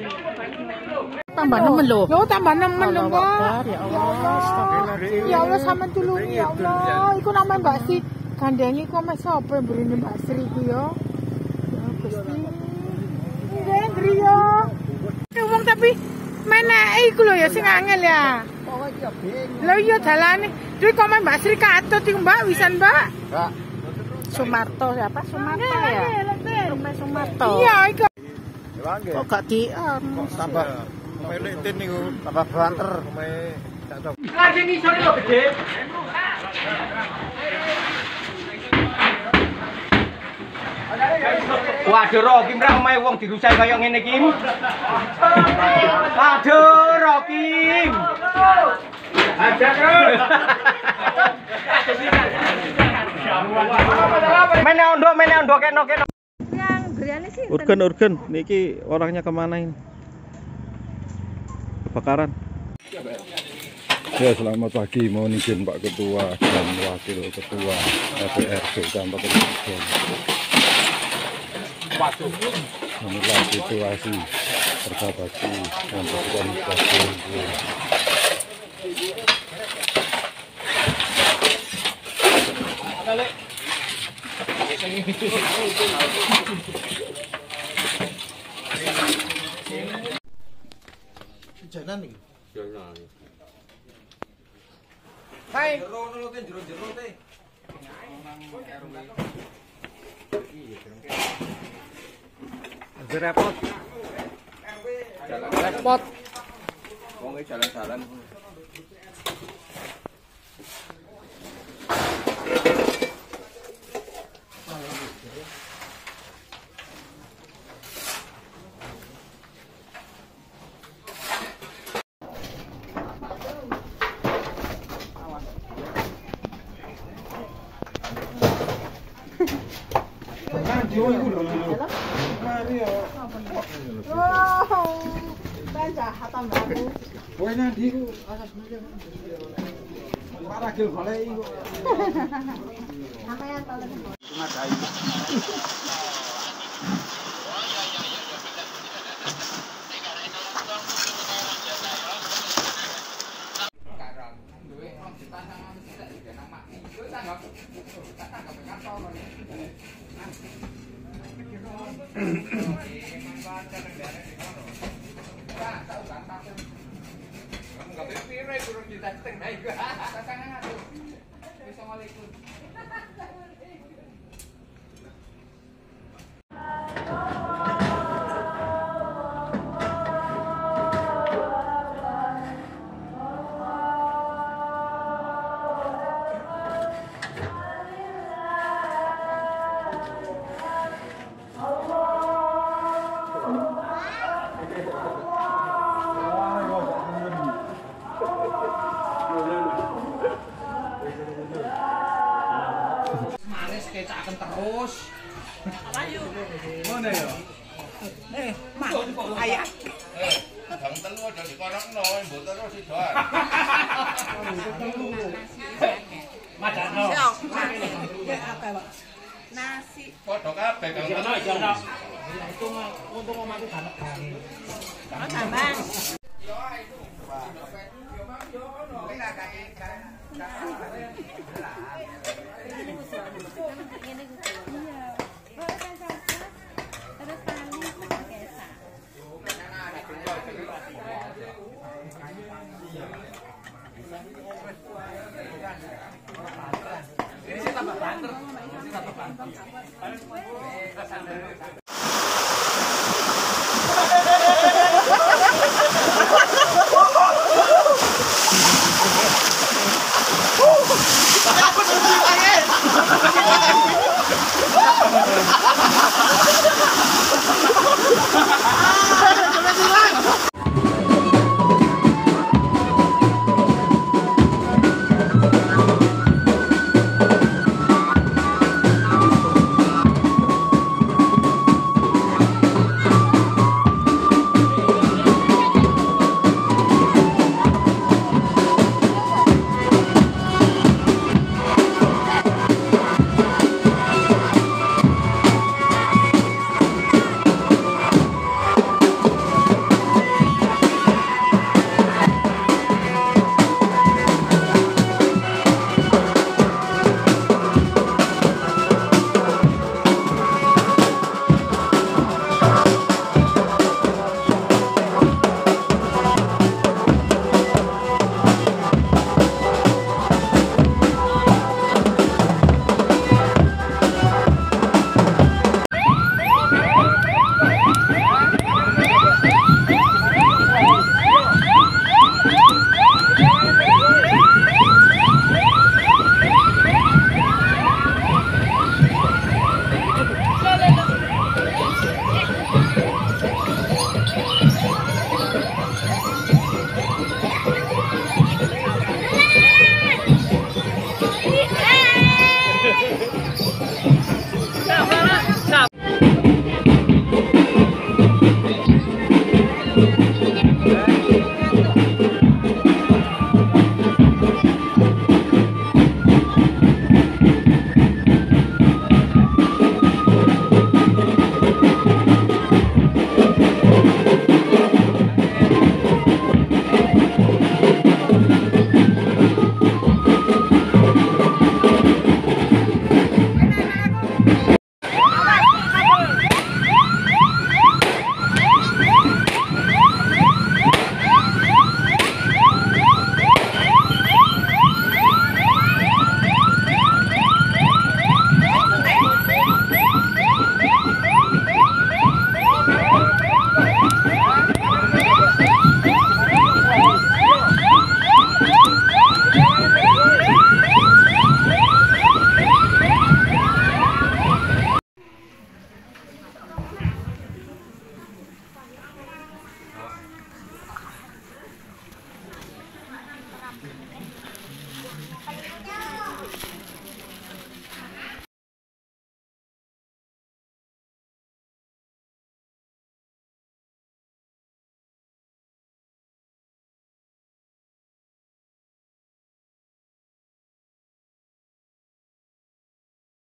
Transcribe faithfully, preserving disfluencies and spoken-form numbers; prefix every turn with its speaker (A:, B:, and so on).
A: Tambah nemen loh.
B: Yo tambah nemen loh, Mbak.
A: Ya
B: Ya
A: Allah.
B: Allah. Ya Allah sama tulungi ya Allah. Iku namanya Mbak Sri. Gandengi kok mek sapa mburine Mbak Sri iku ya. Ya Gusti. Nggih, Griya. Wong tapi meneke iku lho ya sing angel ya. Lho iya dalane. Duwe kok Mbak Sri katut iku Mbak wisan, Mbak.
A: Mbak. Sumarto siapa? Sumarto ya. Rumah Sumarto.
B: Iya, iku.
A: Kok gak di anu tambah
C: Meletin niku,
A: tambah banter.
C: omahe tak tahu.
D: Lagi nih sore lo gede. Waduh Rokim ra omahe wong dirusai kaya ngene iki. Waduh Rokim. Ajak terus. Mene ondo, mene ondo keno keno.
B: Yang Briane sih.
C: Urgen urgen niki orangnya kemana ini? Kebakaran. Ya selamat pagi, mohon izin Pak Ketua dan Wakil Ketua R T R D Kabupaten Urgen. Inilah situasi harga baju yang terjadi di
A: Jalan nih.
D: Hai. Jero-jero te jero-jero te. Repot. Repot. Wong e jalan-jalan.
B: Oh. Ben jahat ambakku.
C: Kowe nandi ku Para gil golek iku.
B: Sampeyan to.
D: Manis kecaken terus. Ayo. Mana ya? Eh, mak ayah.
E: Eh, bang telu aja dikorokno, mbok terus sidoan.
D: Madano.
B: Nasi.
E: Padha kabeh bang telu.
D: Untung untung omahku danek gang.
B: Oh, tambah.
D: Ini sih tambah banter. Ini tambah banter.